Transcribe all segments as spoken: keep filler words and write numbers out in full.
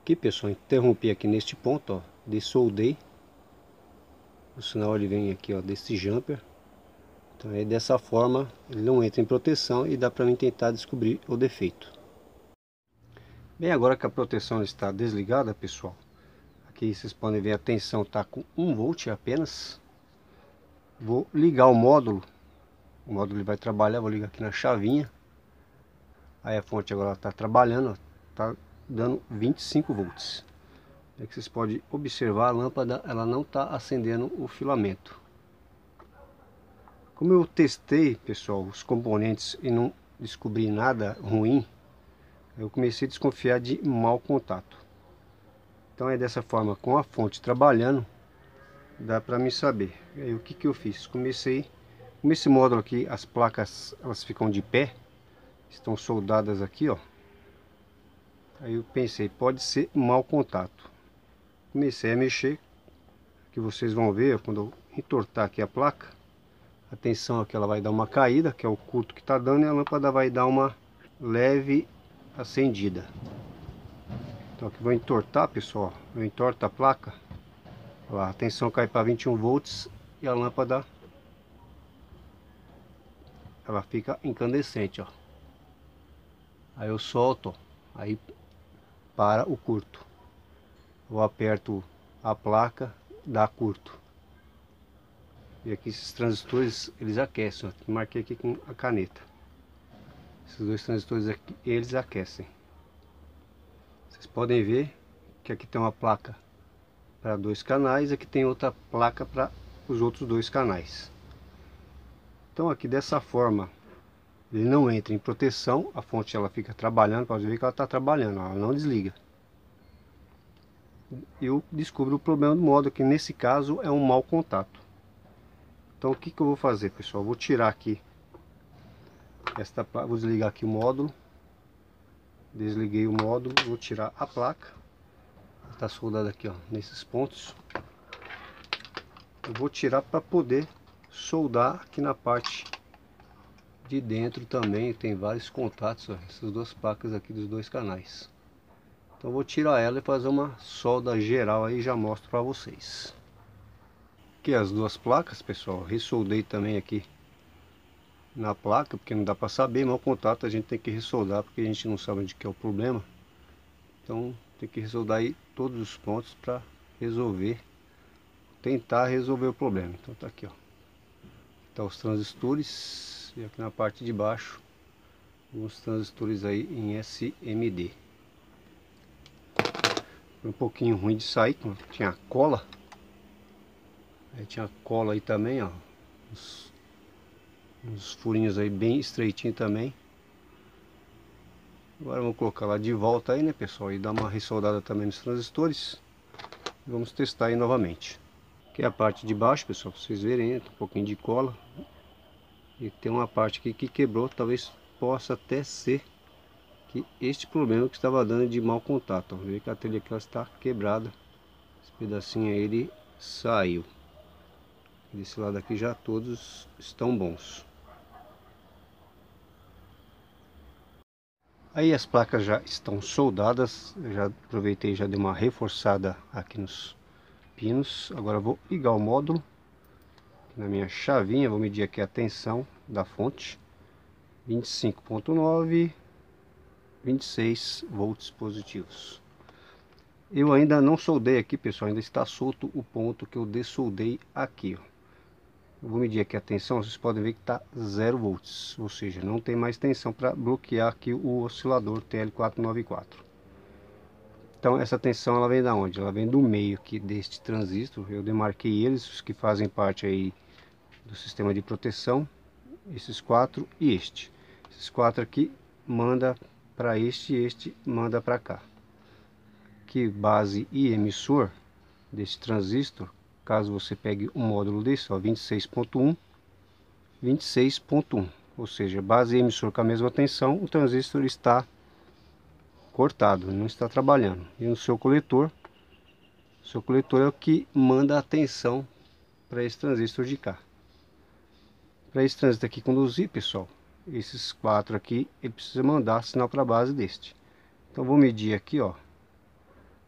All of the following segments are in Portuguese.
Aqui, pessoal, interrompi aqui neste ponto, ó, dessoldei. O sinal ele vem aqui, ó, desse jumper. Então é dessa forma, ele não entra em proteção e dá para mim tentar descobrir o defeito. Bem, agora que a proteção está desligada, pessoal, aqui vocês podem ver a tensão está com um volt apenas. Vou ligar o módulo. O módulo ele vai trabalhar, vou ligar aqui na chavinha. Aí a fonte agora está trabalhando, está dando vinte e cinco volts. É que vocês podem observar, a lâmpada ela não está acendendo o filamento. Como eu testei, pessoal, os componentes e não descobri nada ruim, eu comecei a desconfiar de mau contato. Então é dessa forma, com a fonte trabalhando, dá para me saber. Aí o que que eu fiz? Comecei, com esse módulo aqui, as placas elas ficam de pé, estão soldadas aqui, ó. Aí eu pensei, pode ser mau contato. Comecei a mexer, que vocês vão ver quando eu entortar aqui a placa. A tensão aqui ela vai dar uma caída, que é o curto que está dando, e a lâmpada vai dar uma leve acendida. Então aqui vou entortar, pessoal. Eu entorto a placa. Olha lá, a tensão cai para vinte e um volts e a lâmpada ela fica incandescente, ó. Aí eu solto, ó, aí para o curto. Eu aperto a placa, dá curto. E aqui esses transistores eles aquecem, ó. Marquei aqui com a caneta. Esses dois transistores aqui, eles aquecem. Vocês podem ver que aqui tem uma placa para dois canais, aqui tem outra placa para os outros dois canais. Então aqui dessa forma ele não entra em proteção, a fonte ela fica trabalhando, pode ver que ela está trabalhando, ela não desliga. Eu descubro o problema do módulo, que nesse caso é um mau contato. Então o que que eu vou fazer, pessoal? Eu vou tirar aqui esta placa, vou desligar aqui o módulo. Desliguei o módulo, vou tirar a placa. Está soldada aqui, ó, nesses pontos. Eu vou tirar para poder soldar aqui na parte de dentro também. Tem vários contatos, ó, essas duas placas aqui dos dois canais. Então eu vou tirar ela e fazer uma solda geral aí, já mostro para vocês. Aqui as duas placas, pessoal, ressoldei também aqui na placa, porque não dá para saber, mau contato a gente tem que ressoldar, porque a gente não sabe onde que é o problema. Então tem que ressoldar aí todos os pontos para resolver, tentar resolver o problema. Então tá aqui, ó, tá os transistores, e aqui na parte de baixo os transistores aí em S M D. Foi um pouquinho ruim de sair, tinha cola. Aí tinha cola aí também, ó, uns, uns furinhos aí bem estreitinho também. Agora vamos colocar lá de volta aí, né, pessoal, e dar uma ressoldada também nos transistores. Vamos testar aí novamente. Aqui é a parte de baixo, pessoal, para vocês verem, né, tem um pouquinho de cola. E tem uma parte aqui que quebrou, talvez possa até ser que este problema que estava dando de mau contato. Ó, vê que a telha aqui ela está quebrada. Esse pedacinho aí ele saiu. Desse lado aqui já todos estão bons. Aí as placas já estão soldadas. Eu já aproveitei e já dei uma reforçada aqui nos pinos. Agora eu vou ligar o módulo na minha chavinha. Vou medir aqui a tensão da fonte. vinte e cinco ponto nove, vinte e seis volts positivos. Eu ainda não soldei aqui, pessoal. Ainda está solto o ponto que eu dessoldei aqui, ó. Eu vou medir aqui a tensão, vocês podem ver que está zero volts, ou seja, não tem mais tensão para bloquear aqui o oscilador T L quatrocentos e noventa e quatro. Então essa tensão ela vem da onde? Ela vem do meio aqui deste transistor. Eu demarquei eles, os que fazem parte aí do sistema de proteção, esses quatro e este. Esses quatro aqui manda para este e este manda para cá. Que base e emissor desse transistor, caso você pegue um módulo desse, ó, vinte e seis ponto um, vinte e seis ponto um, ou seja, base e emissor com a mesma tensão, o transistor está cortado, não está trabalhando. E no seu coletor, o seu coletor é o que manda a tensão para esse transistor de cá. Para esse transistor aqui conduzir, pessoal, esses quatro aqui, ele precisa mandar sinal para a base deste. Então vou medir aqui, ó,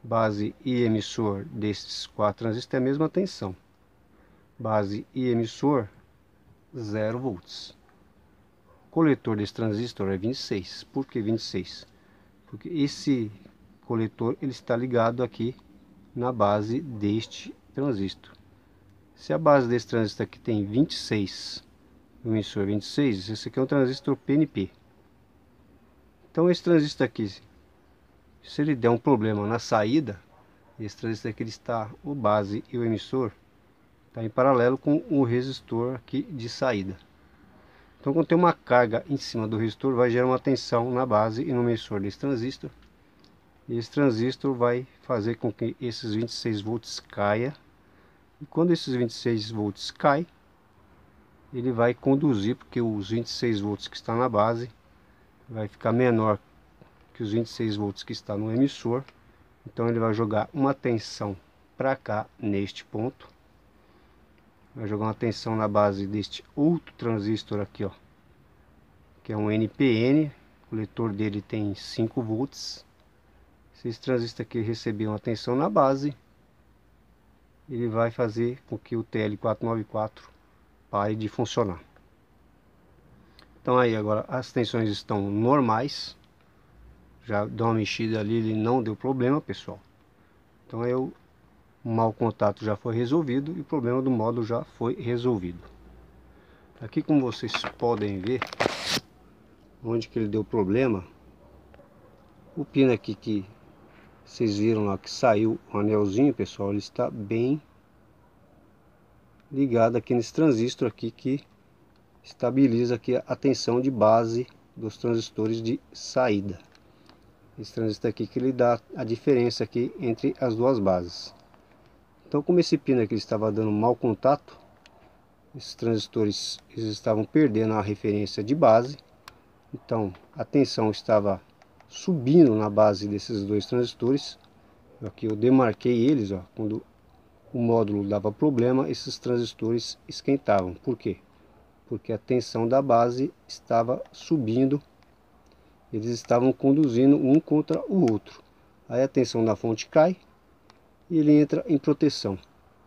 Base e emissor desses quatro transistores é a mesma tensão. Base e emissor, zero volts. Coletor desse transistor é vinte e seis. Por que vinte e seis? Porque esse coletor ele está ligado aqui na base deste transistor. Se a base desse transistor aqui tem vinte e seis, o emissor vinte e seis, esse aqui é um transistor P N P. Então esse transistor aqui, se ele der um problema na saída, esse transistor aqui ele está, o base e o emissor, está em paralelo com o resistor aqui de saída. Então quando tem uma carga em cima do resistor, vai gerar uma tensão na base e no emissor desse transistor. E esse transistor vai fazer com que esses vinte e seis volts caia. E quando esses vinte e seis volts caem, ele vai conduzir, porque os vinte e seis volts que está na base vai ficar menor que os vinte e seis volts que está no emissor. Então ele vai jogar uma tensão para cá neste ponto. Vai jogar uma tensão na base deste outro transistor aqui, ó, que é um N P N. O coletor dele tem cinco volts. Se esse transistor aqui receber uma tensão na base, ele vai fazer com que o T L quatrocentos e noventa e quatro pare de funcionar. Então aí agora as tensões estão normais. Já deu uma mexida ali, ele não deu problema, pessoal. Então aí o mau contato já foi resolvido e o problema do módulo já foi resolvido. Aqui, como vocês podem ver, onde que ele deu problema, o pino aqui que vocês viram lá que saiu o anelzinho, pessoal, ele está bem ligado aqui nesse transistor aqui que estabiliza aqui a tensão de base dos transistores de saída. Esse transistor aqui que ele dá a diferença aqui entre as duas bases. Então, como esse pino aqui estava dando mau contato, esses transistores eles estavam perdendo a referência de base. Então a tensão estava subindo na base desses dois transistores. Aqui eu demarquei eles, ó, quando o módulo dava problema, esses transistores esquentavam. Por quê? Porque a tensão da base estava subindo, eles estavam conduzindo um contra o outro. Aí a tensão da fonte cai e ele entra em proteção.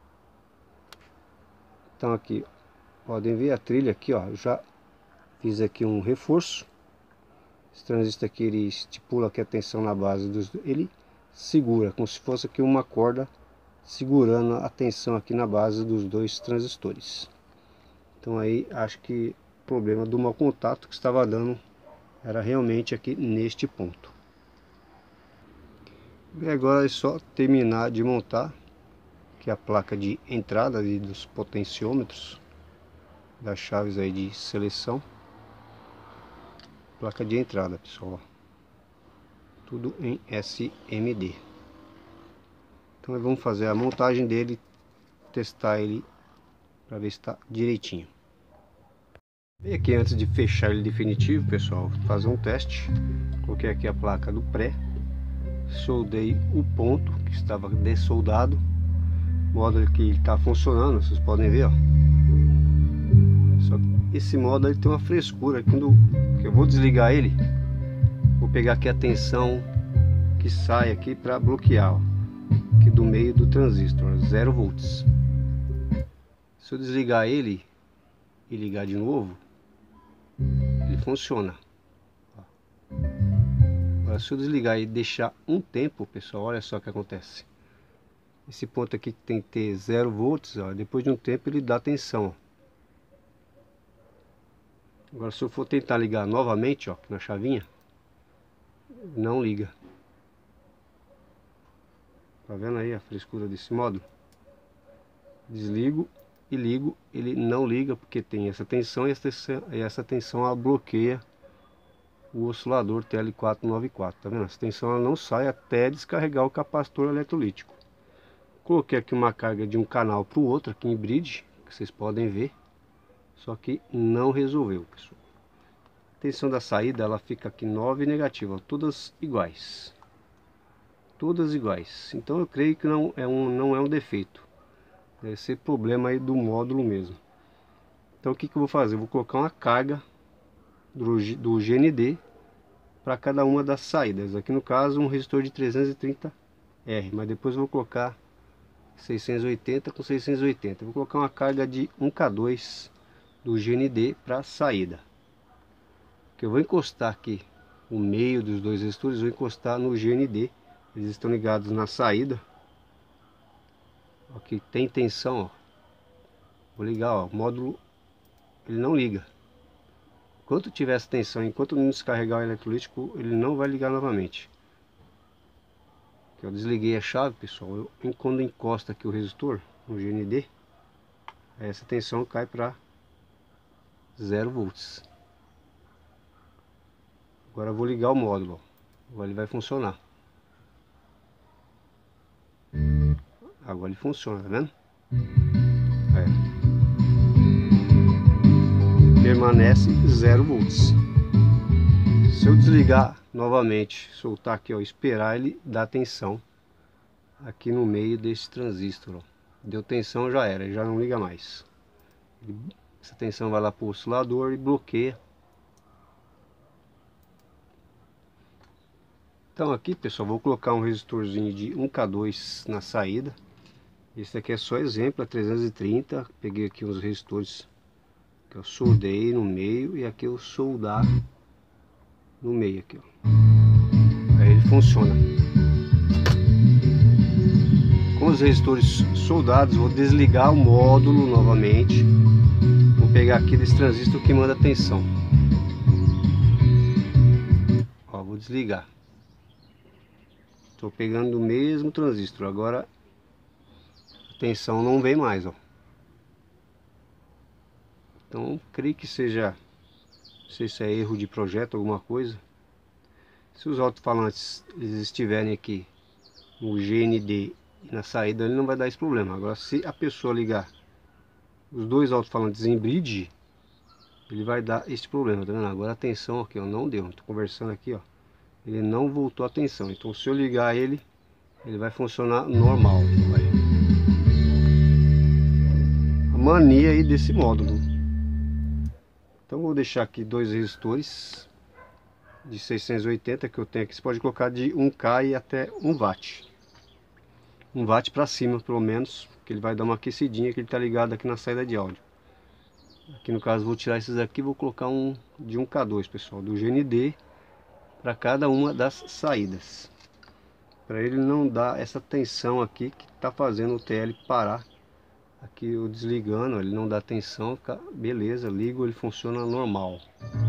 Então aqui podem ver a trilha aqui, ó, eu já fiz aqui um reforço. Esse transistor aqui ele estipula que a tensão na base dos, ele segura como se fosse aqui uma corda segurando a tensão aqui na base dos dois transistores. Então aí acho que o problema do mau contato que estava dando era realmente aqui neste ponto. E agora é só terminar de montar que a placa de entrada ali dos potenciômetros, das chaves aí de seleção, placa de entrada, pessoal, tudo em S M D. Então vamos fazer a montagem dele, testar ele para ver se está direitinho. E aqui, antes de fechar ele definitivo, pessoal, vou fazer um teste. Coloquei aqui a placa do pré, soldei o ponto que estava dessoldado. O módulo que está funcionando, vocês podem ver, ó. Só que esse módulo ele tem uma frescura. Quando eu vou desligar ele, vou pegar aqui a tensão que sai aqui para bloquear, ó, aqui do meio do transistor, zero volts. Se eu desligar ele e ligar de novo, ele funciona. Agora, se eu desligar e deixar um tempo, pessoal, olha só o que acontece. Esse ponto aqui que tem que ter zero volts, ó, depois de um tempo ele dá tensão. Agora, se eu for tentar ligar novamente, ó, na chavinha, não liga. Tá vendo aí a frescura desse módulo? Desligo e ligo, ele não liga porque tem essa tensão e essa tensão, e essa tensão ela bloqueia o oscilador T L quatrocentos e noventa e quatro. Tá vendo? Essa tensão ela não sai até descarregar o capacitor eletrolítico. Coloquei aqui uma carga de um canal para o outro aqui em bridge, que vocês podem ver, só que não resolveu, pessoal. A tensão da saída ela fica aqui nove negativa, todas iguais. Todas iguais. Então eu creio que não é um, não é um defeito. Deve ser problema aí do módulo mesmo. Então o que, que eu vou fazer? Eu vou colocar uma carga do, do G N D para cada uma das saídas. Aqui no caso um resistor de trezentos e trinta R, mas depois eu vou colocar seiscentos e oitenta com seiscentos e oitenta. Vou colocar uma carga de um K dois do G N D para saída. Que eu vou encostar aqui o meio dos dois resistores, vou encostar no G N D. Eles estão ligados na saída. Aqui tem tensão, ó. Vou ligar, ó, o módulo ele não liga. Enquanto tiver essa tensão, enquanto não descarregar o eletrolítico, ele não vai ligar novamente. Eu desliguei a chave, pessoal. Eu, quando encosta aqui o resistor no G N D, essa tensão cai para zero volts. Agora eu vou ligar o módulo. Agora ele vai funcionar. Agora ele funciona, tá vendo? É. Permanece zero volts. Se eu desligar novamente, soltar aqui, ó, esperar ele dar tensão aqui no meio desse transistor, ó. Deu tensão, já era, ele já não liga mais. Essa tensão vai lá para o oscilador e bloqueia. Então aqui, pessoal, vou colocar um resistorzinho de um K dois na saída. Esse aqui é só exemplo, é trezentos e trinta. Peguei aqui uns resistores que eu soldei no meio e aqui eu soldar no meio aqui, ó. Aí ele funciona. Com os resistores soldados, vou desligar o módulo novamente. Vou pegar aqui desse transistor que manda tensão. Ó, vou desligar. Estou pegando o mesmo transistor. Agora a tensão não vem mais, ó. Então creio que seja, não sei se é erro de projeto, alguma coisa. Se os alto-falantes eles estiverem aqui no G N D e na saída, ele não vai dar esse problema. Agora, se a pessoa ligar os dois alto-falantes em bridge, ele vai dar esse problema, tá vendo? Agora a tensão aqui, ó, não deu. Estou conversando aqui, ó, ele não voltou a tensão. Então, se eu ligar ele, ele vai funcionar normal. Aí. A mania aí desse módulo. Então vou deixar aqui dois resistores de seiscentos e oitenta que eu tenho aqui. Você pode colocar de um K e até um watt. um watt para cima, pelo menos, porque ele vai dar uma aquecidinha, que ele está ligado aqui na saída de áudio. Aqui no caso vou tirar esses aqui, vou colocar um de um K dois, pessoal, do G N D para cada uma das saídas. Para ele não dar essa tensão aqui que está fazendo o T L parar. Aqui eu desligando, ele não dá tensão, fica, beleza, ligo, ele funciona normal.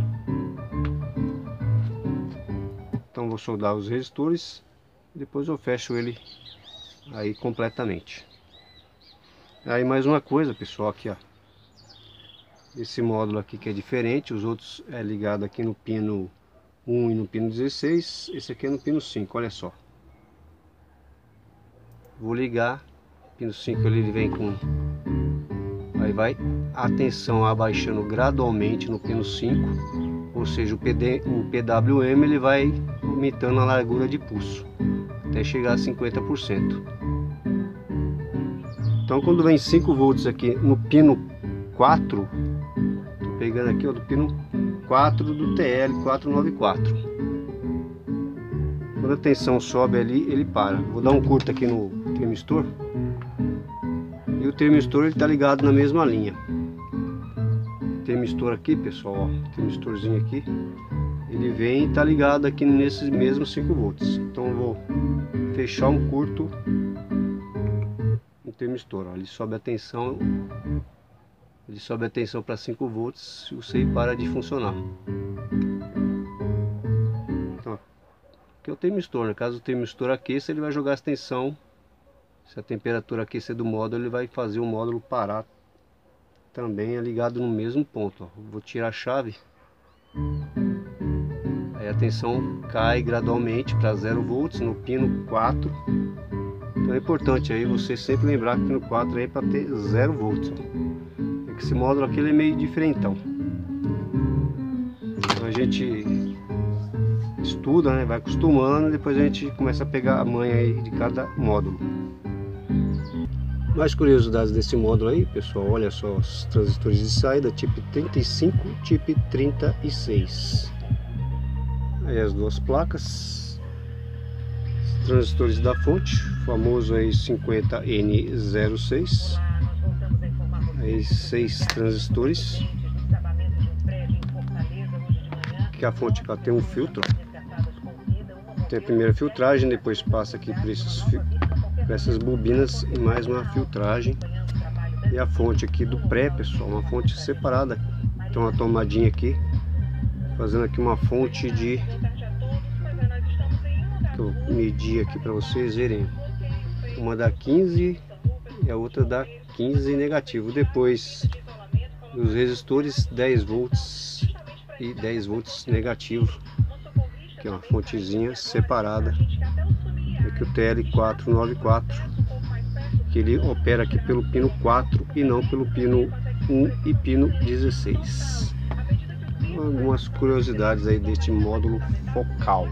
Então vou soldar os resistores, depois eu fecho ele aí completamente. Aí mais uma coisa, pessoal, aqui, ó, esse módulo aqui que é diferente, os outros é ligado aqui no pino um e no pino dezesseis, esse aqui é no pino cinco, olha só. Vou ligar, pino cinco ele vem com, aí vai a tensão abaixando gradualmente no pino cinco, ou seja, o, P D, o P W M ele vai aumentando a largura de pulso até chegar a cinquenta por cento. Então quando vem cinco volts aqui no pino quatro, tô pegando aqui, ó, do pino quatro do T L quatrocentos e noventa e quatro. Quando a tensão sobe ali, ele para. Vou dar um curto aqui no termistor. E o termistor ele tá ligado na mesma linha. Termistor aqui, pessoal, ó, termistorzinho aqui, ele vem e tá ligado aqui nesses mesmos cinco volts. Então eu vou fechar um curto no termistor, ó, ele sobe a tensão, ele sobe a tensão para cinco volts, o C I para de funcionar. Então, aqui é o termistor, né? Caso o termistor aqueça, ele vai jogar essa tensão. Se a temperatura aquecer do módulo, ele vai fazer o módulo parar. Também é ligado no mesmo ponto, ó. Vou tirar a chave. Aí a tensão cai gradualmente para zero volts no pino quatro. Então é importante aí você sempre lembrar que o pino quatro é para ter zero volts. Ó. É que esse módulo aqui ele é meio diferentão. Então a gente estuda, né? Vai acostumando, depois a gente começa a pegar a manha aí de cada módulo. Mais curiosidades desse módulo aí, pessoal, olha só os transistores de saída, tipo trinta e cinco, tipo trinta e seis. Aí as duas placas, transistores da fonte, famoso aí cinquenta N zero seis, aí seis transistores, que a fonte ela tem um filtro, tem a primeira filtragem, depois passa aqui por, esses, por essas bobinas e mais uma filtragem, e a fonte aqui do pré, pessoal, uma fonte separada, tem uma tomadinha aqui, fazendo aqui uma fonte de, que eu medi aqui para vocês verem, uma dá quinze e a outra dá quinze negativo, depois os resistores dez volts e dez volts negativo, que é uma fontezinha separada, aqui o T L quatrocentos e noventa e quatro, que ele opera aqui pelo pino quatro e não pelo pino um e pino dezesseis. Algumas curiosidades aí deste módulo focal.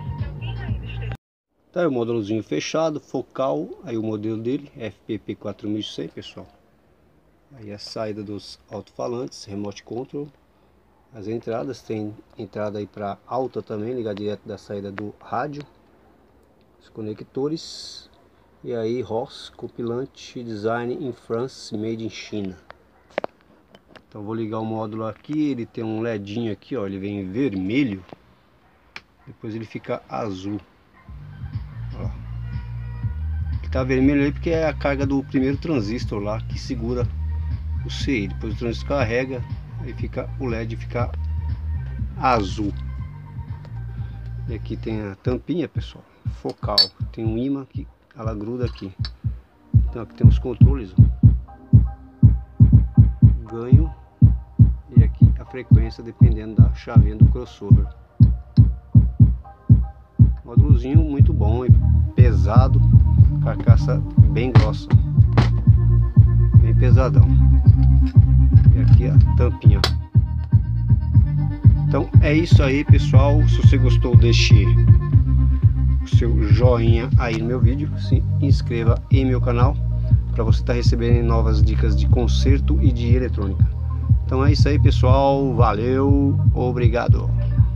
Tá aí o módulozinho fechado, focal, aí o modelo dele, F P P quatro mil e cem, pessoal. Aí a saída dos alto-falantes, remote control. As entradas, tem entrada aí para alta também, ligar direto da saída do rádio. Os conectores. E aí R O S, compilante, design in France, made in China. Então vou ligar o módulo aqui, ele tem um ledinho aqui, ó, ele vem vermelho, depois ele fica azul. Ó. Ele tá vermelho aí porque é a carga do primeiro transistor lá que segura o C I. Depois o transistor carrega, aí fica o L E D fica azul. E aqui tem a tampinha, pessoal, focal, tem um ímã que ela gruda aqui. Então aqui tem os controles, ó. Ganho e aqui a frequência dependendo da chavinha do crossover. Módulozinho muito bom e pesado, carcaça bem grossa, bem pesadão. E aqui a tampinha. Então é isso aí, pessoal. Se você gostou, deixe o seu joinha aí no meu vídeo, se inscreva em meu canal para você estar recebendo novas dicas de conserto e de eletrônica. Então é isso aí, pessoal, valeu, obrigado.